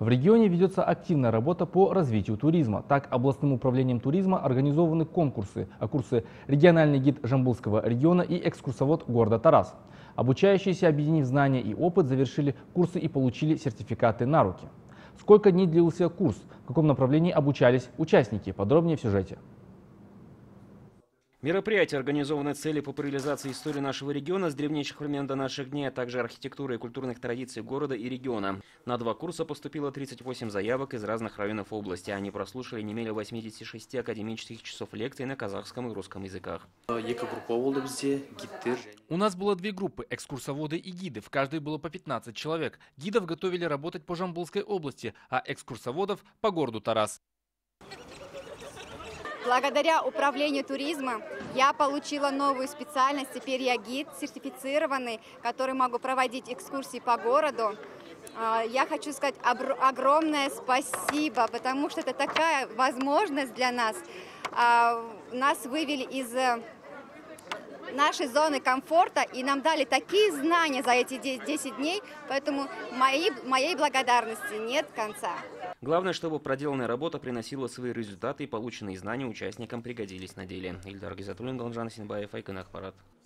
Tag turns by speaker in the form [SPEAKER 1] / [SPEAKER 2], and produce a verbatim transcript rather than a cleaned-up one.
[SPEAKER 1] В регионе ведется активная работа по развитию туризма. Так, областным управлением туризма организованы конкурсы, а курсы «Региональный гид Жамбылского региона» и «Экскурсовод города Тарас». Обучающиеся, объединив знания и опыт, завершили курсы и получили сертификаты на руки. Сколько дней длился курс? В каком направлении обучались участники? Подробнее в сюжете.
[SPEAKER 2] Мероприятие организовано с целью популяризации истории нашего региона с древнейших времен до наших дней, а также архитектуры и культурных традиций города и региона. На два курса поступило тридцать восемь заявок из разных районов области. Они прослушали не менее восьмидесяти шести академических часов лекций на казахском и русском языках.
[SPEAKER 3] У нас было две группы – экскурсоводы и гиды. В каждой было по пятнадцать человек. Гидов готовили работать по Жамбылской области, а экскурсоводов – по городу Тарас.
[SPEAKER 4] Благодаря управлению туризма я получила новую специальность. Теперь я гид сертифицированный, который могу проводить экскурсии по городу. Я хочу сказать огромное спасибо, потому что это такая возможность для нас. Нас вывели из нашей зоны комфорта и нам дали такие знания за эти десять дней, поэтому моей, моей благодарности нет конца.
[SPEAKER 2] Главное, чтобы проделанная работа приносила свои результаты и полученные знания участникам пригодились на деле. Ильдар Гизатуллин, Галанжан Синбаев, Айкын Ахпарат.